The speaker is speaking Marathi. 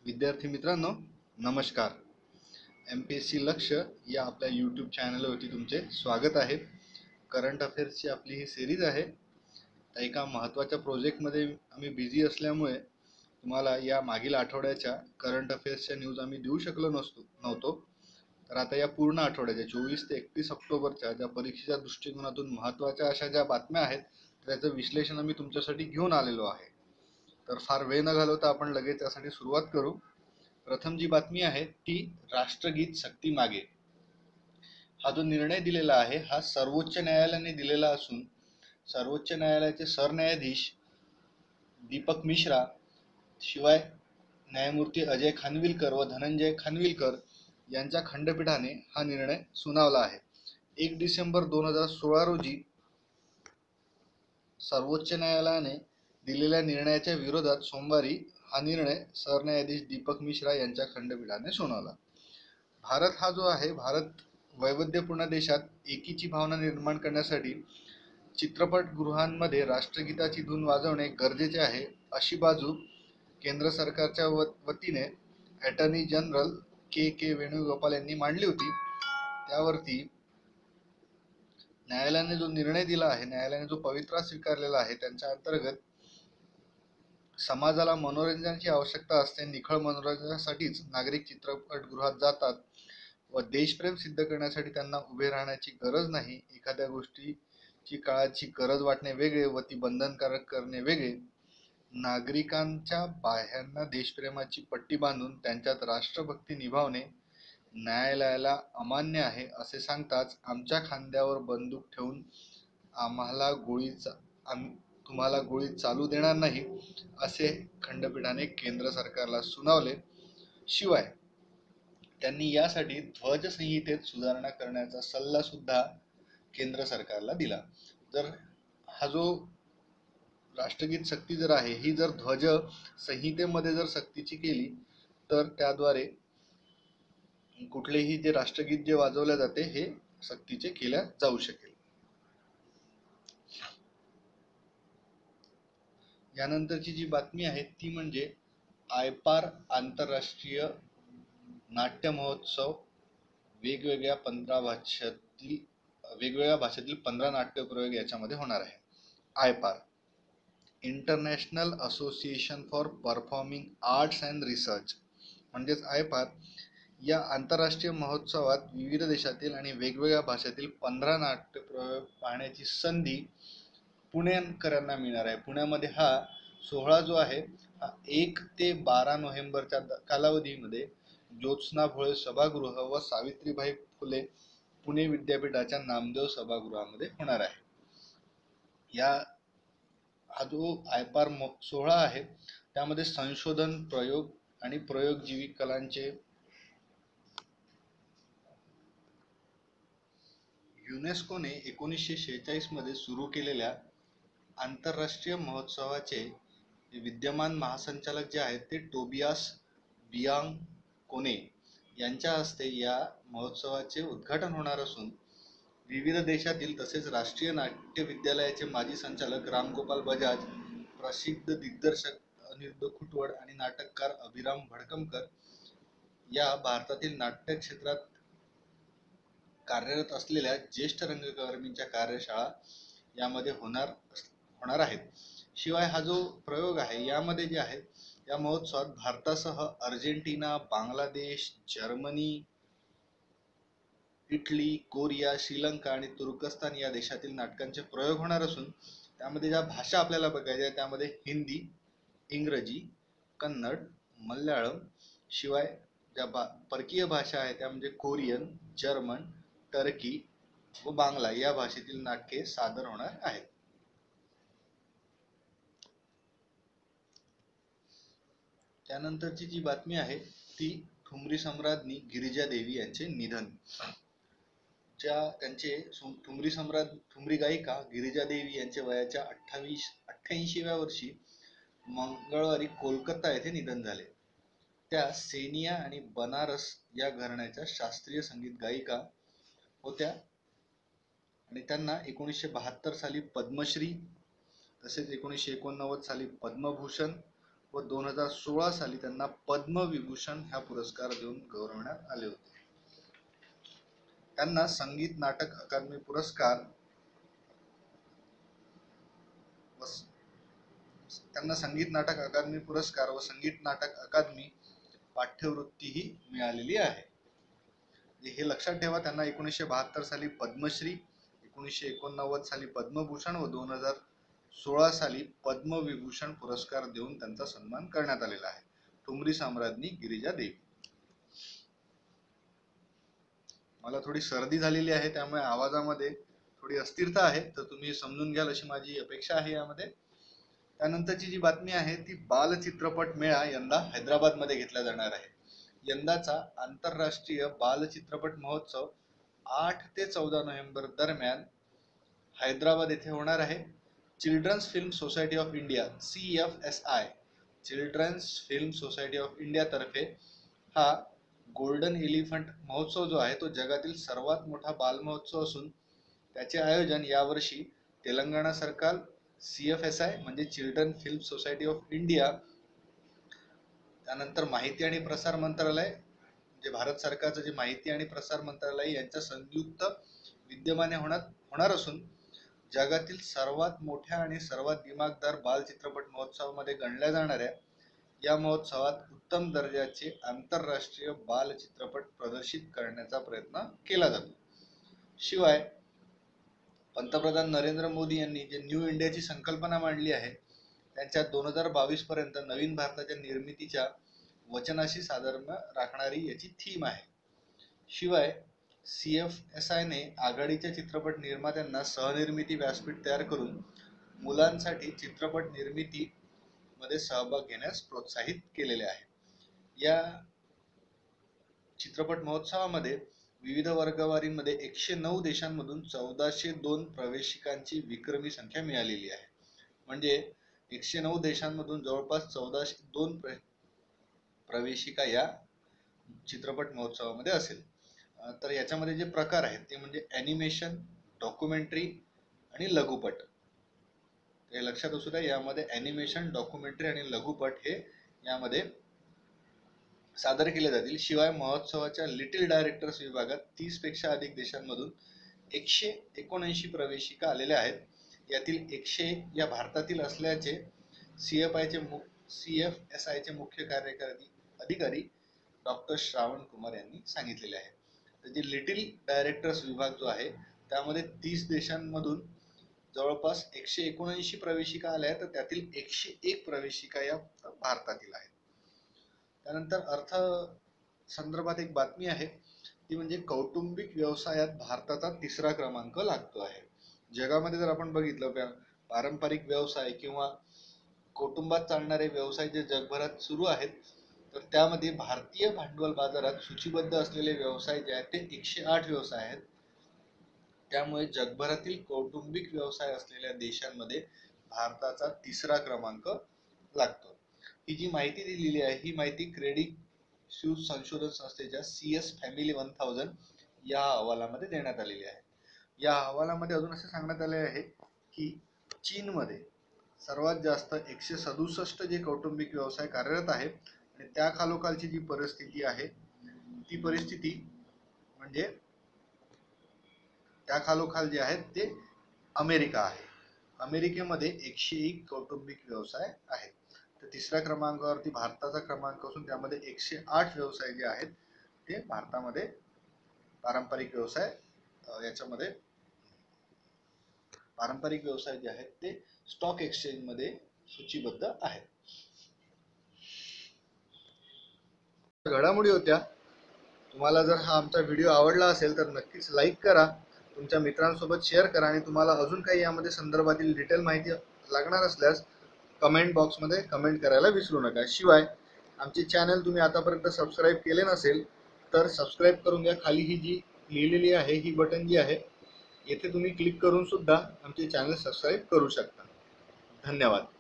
विद्यार्थी मित्रांनो, नमस्कार. MPSC लक्ष या आपल्या यूट्यूब चॅनलवरती तुमचे स्वागत आहे. करंट अफेअर्सची आपली ही सिरीज आहे. एका महत्त्वाच्या प्रोजेक्टमध्ये आम्ही बिझी असल्यामुळे तुम्हाला या मागील आठवड्याच्या करंट अफेअर्सच्या न्यूज आम्ही देऊ शकलो नव्हतो. तर आता या पूर्ण आठवड्याच्या 24 ते 31 ऑक्टोबरच्या ज्या परीक्षेच्या दृष्टिकोनातून महत्त्वाच्या अशा ज्या बातम्या आहेत त्याचं विश्लेषण आम्ही तुमच्यासाठी घेऊन आलेलो आहे. तर फार वेळ न घालवता आपण लगेच त्यासाठी सुरुवात करू. प्रथम जी बातमी आहे ती राष्ट्रगीत सक्ती मागे. हा जो निर्णय दिलेला आहे हा सर्वोच्च न्यायालयाने दिलेला असून सर्वोच्च न्यायालयाचे सरन्यायाधीश दीपक मिश्रा शिवाय न्यायमूर्ती अजय खानविलकर व धनंजय खानविलकर यांच्या खंडपीठाने हा निर्णय सुनावला आहे. 1 डिसेंबर 2016 रोजी सर्वोच्च न्यायालयाने दिलेल्या निर्णयाच्या विरोधात सोमवारी हा निर्णय सरन्यायाधीश दीपक मिश्रा यांच्या खंडपीठाने सुनावला. भारत हा जो आहे, भारत वैविध्यपूर्ण देशात एकीची भावना निर्माण करण्यासाठी चित्रपटगृहांमध्ये राष्ट्रगीताची धून वाजवणे गरजेचे आहे, अशी बाजू केंद्र सरकारच्या वतीने अटॉर्नी जनरल के वेणुगोपाल यांनी मांडली होती. त्यावरती न्यायालयाने जो निर्णय दिला आहे, न्यायालयाने जो पवित्रा स्वीकारलेला आहे, त्यांच्या अंतर्गत समाजाला मनोरंजनाची आवश्यकता असते. निखळ मनोरंजनासाठीच नागरिक चित्रपटगृहात जातात व देशप्रेम सिद्ध करण्यासाठी त्यांना उभे राहण्याची गरज नाही. एखाद्या गोष्टीची काळाची गरज वाटणे वेगळे व ती बंधनकारक करणे वेगळे. नागरिकांच्या बाह्यांना देशप्रेमाची पट्टी बांधून त्यांच्यात राष्ट्रभक्ती निभावणे न्यायालयाला अमान्य आहे, असे सांगताच आमच्या खांद्यावर बंदूक ठेवून तुम्हाला गोळी चालू देणार नाही, असे खंडपीठाने केंद्र सरकारला सुनावले. शिवाय त्यांनी यासाठी ध्वज संहितेत सुधारणा करण्याचा सल्ला सुद्धा केंद्र सरकारला दिला. जर हा जो राष्ट्रगीत सक्ती जर आहे ही जर ध्वज संहितेमध्ये जर सक्तीची केली तर त्याद्वारे कुठलेही जे राष्ट्रगीत जे वाजवले जाते हे सक्तीचे केल्या जाऊ शकेल. यानंतरची जी बातमी आहे ती म्हणजे आयपार आंतरराष्ट्रीय नाट्य महोत्सव वेगवेगळ्या 15 भाषेतील 15 नाट्यप्रयोग याच्यामध्ये होणार आहे. IPAR international association for performing arts and research म्हणजेच आयपार या आंतरराष्ट्रीय महोत्सवात विविध देशातील आणि वेगवेगळ्या भाषेतील 15 नाट्यप्रयोग पाहण्याची संधी पुणेकरांना मिळणार आहे. पुण्यामध्ये हा सोहळा जो आहे हा 1 ते 12 नोव्हेंबरच्या कालावधीमध्ये ज्योत्स्ना भोळे सभागृह व सावित्रीबाई फुले पुणे विद्यापीठाच्या नामदेव सभागृहामध्ये होणार आहे. हा जो आयपार सोहळा आहे त्यामध्ये संशोधन, प्रयोग आणि प्रयोगजीवी कलांचे युनेस्कोने 1946 मध्ये सुरू केलेल्या आंतरराष्ट्रीय महोत्सवाचे विद्यमान महासंचालक जे आहेत ते टोबियास बियांकोने यांच्या हस्ते या महोत्सवाचे उद्घाटन होणार असून विविध देशातील तसेच राष्ट्रीय नाट्य विद्यालयाचे माजी संचालक रामगोपाल बजाज, प्रसिद्ध दिग्दर्शक अनिरुद्ध खुटवड आणि नाटककार अभिराम भडकमकर या भारतातील नाट्य क्षेत्रात कार्यरत असलेल्या ज्येष्ठ रंगकर्मींच्या कार्यशाळा यामध्ये होणार आहेत. शिवाय हा जो प्रयोग आहे यामध्ये जे आहे या महोत्सवात भारतासह Argentina, Bangladesh, Germany, Italy, Korea, Sri Lanka आणि तुर्कस्तान या देशातील नाटकांचे प्रयोग होणार असून त्यामध्ये ज्या भाषा आपल्याला बघायच्या त्यामध्ये हिंदी, इंग्रजी, कन्नड, मल्याळम, शिवाय ज्या परकीय भाषा आहेत त्या म्हणजे कोरियन, जर्मन, टर्की व बांगला या भाषेतील नाटके सादर होणार आहेत. त्यानंतरची जी बातमी आहे ती ठुमरी सम्राज्ञी गिरिजा देवी यांचे निधन. ठुमरी गायिका गिरिजा देवी यांचे वयाच्या 88व्या वर्षी मंगळवारी कोलकाता येथे निधन झाले. त्या सेनिया आणि बनारस या घराण्याच्या शास्त्रीय संगीत गायिका होत्या आणि त्यांना 1972 साली पद्मश्री तसेच 1989 साली पद्मभूषण व व 2016 साली त्यांना पद्मविभूषण हा पुरस्कार देऊन गौरवण्यात आले होते. त्यांना संगीत नाटक अकादमी पुरस्कार व संगीत नाटक अकादमी पाठ्यवृत्तीही मिळालेली आहे. हे लक्षात ठेवा, त्यांना 1972 साली पद्मश्री, 1989 साली पद्मभूषण व 2016 साली पद्मविभूषण पुरस्कार देऊन त्यांचा सन्मान करण्यात आलेला आहे. ठुमरी सम्राज्ञी गिरिजा देवी. मला थोडी सर्दी झालेली आहे, त्यामुळे आवाजामध्ये थोडी अस्थिरता आहे, तर तुम्ही समजून घ्याल अशी माझी अपेक्षा आहे यामध्ये. त्यानंतरची जी बातमी आहे ती बाल चित्रपट मेळा यंदा हैदराबाद मध्ये घेतला जाणार आहे. यंदाचा आंतरराष्ट्रीय बाल चित्रपट महोत्सव 8 ते 14 नोव्हेंबर दरम्यान हैदराबाद येथे होणार आहे. Children's film society of India CFSI children's film society of India तर्फे हा गोल्डन एलिफंट महोत्सव जो आहे तो जगातील सर्वात मोठा बाल महोत्सव असून त्याचे आयोजन यावर्षी तेलंगणा सरकार, CFSI म्हणजे children film society of India, त्यानंतर माहिती आणि प्रसार मंत्रालय म्हणजे भारत सरकारचं जे माहिती आणि प्रसार मंत्रालय यांच्या संयुक्त विद्यमाने होणार असून जगातील सर्वात मोठ्या आणि सर्वात दिमागदार बाल चित्रपट महोत्सवामध्ये गणल्या जाणाऱ्या या महोत्सवात उत्तम दर्जाचे आंतरराष्ट्रीय बाल चित्रपट प्रदर्शित करण्याचा प्रयत्न केला जातो. शिवाय पंतप्रधान नरेंद्र मोदी यांनी जे न्यू इंडियाची संकल्पना मांडली आहे त्यांच्या 2022 पर्यंत नवीन भारताच्या निर्मितीच्या वचनाशी साधर्म्य राखणारी याची थीम आहे. शिवाय CFSI ने आघाडीच्या चित्रपट निर्मात्यांना सहनिर्मिती व्यासपीठ तयार करून मुलांसाठी चित्रपट निर्मिती मध्ये सहभाग घेण्यास प्रोत्साहित केलेले आहे. या चित्रपट महोत्सवामध्ये विविध वर्गवारीमध्ये 109 देशांमधून 1402 प्रवेशिकांची विक्रमी संख्या मिळालेली आहे. म्हणजे 109 देशांमधून जवळपास 1402 प्रवेशिका या चित्रपट महोत्सवामध्ये असेल. तर याच्यामध्ये जे प्रकार आहेत ते म्हणजे ॲनिमेशन, डॉक्युमेंटरी आणि लघुपट. हे लक्षात असू द्या, यामध्ये ॲनिमेशन, डॉक्युमेंटरी आणि लघुपट हे यामध्ये सादर केले जातील. शिवाय महोत्सवाच्या लिटिल डायरेक्टर्स विभागात 30 पेक्षा अधिक देशांमधून 179 प्रवेशिका आलेल्या आहेत. यातील 101 या भारतातील असल्याचे CFSI चे मुख्य कार्यकारी अधिकारी डॉक्टर श्रावण कुमार यांनी सांगितलेले आहे. तर जे लिटिल डायरेक्टर्स विभाग जो आहे त्यामध्ये 30 देशांमधून जवळपास 179 प्रवेशिका आल्या आहेत, तर त्यातील 101 प्रवेशिका या भारतातील आहेत. त्यानंतर अर्थ संदर्भात एक बातमी आहे ती म्हणजे कौटुंबिक व्यवसायात भारताचा 3रा क्रमांक लागतो आहे. जगामध्ये जर आपण बघितलं पारंपरिक व्यवसाय किंवा कुटुंबात चालणारे व्यवसाय जे जगभरात सुरू आहेत तर त्यामध्ये भारतीय भांडवल बाजारात सूचीबद्ध असलेले व्यवसाय जे आहेत ते 108 व्यवसाय आहेत. त्यामुळे जगभरातील कौटुंबिक व्यवसाय असलेल्या देशांमध्ये भारताचा 3रा क्रमांक लागतो. ही जी माहिती दिलेली आहे ही माहिती क्रेडिट स्विस संशोधन संस्थेच्या CS फॅमिली 1000 या अहवालामध्ये देण्यात आलेली आहे. या अहवालामध्ये अजून असे सांगण्यात आले आहे की चीनमध्ये सर्वात जास्त 167 जे कौटुंबिक व्यवसाय कार्यरत आहेत आणि त्या खालोखालची जी परिस्थिती आहे ती परिस्थिती म्हणजे त्या खालोखाल जे आहेत ते अमेरिका आहे. अमेरिकेमध्ये 101 कौटुंबिक व्यवसाय आहेत. तर 3ऱ्या क्रमांकावरती भारताचा क्रमांक असून त्यामध्ये 108 व्यवसाय जे आहेत ते भारतामध्ये पारंपरिक व्यवसाय याच्यामध्ये पारंपरिक व्यवसाय जे आहेत ते स्टॉक एक्सचेंज मध्ये सूचीबद्ध आहेत. घडामोडी होत्या. तुम्हाला जर हा आमचा व्हिडिओ आवडला असेल तर नक्कीच लाईक करा, तुमच्या मित्रांसोबत शेअर करा आणि तुम्हाला अजून काही यामध्ये संदर्भातील डिटेल माहिती लागणार असल्यास कमेंट बॉक्समध्ये कमेंट करायला विसरू नका. शिवाय आमचे चॅनल तुम्ही आतापर्यंत सबस्क्राईब केले नसेल तर सबस्क्राईब करून घ्या. खाली ही जी लिहिलेली आहे ही बटन जी आहे येथे तुम्ही क्लिक करून सुद्धा आमचे चॅनल सबस्क्राईब करू शकता. धन्यवाद.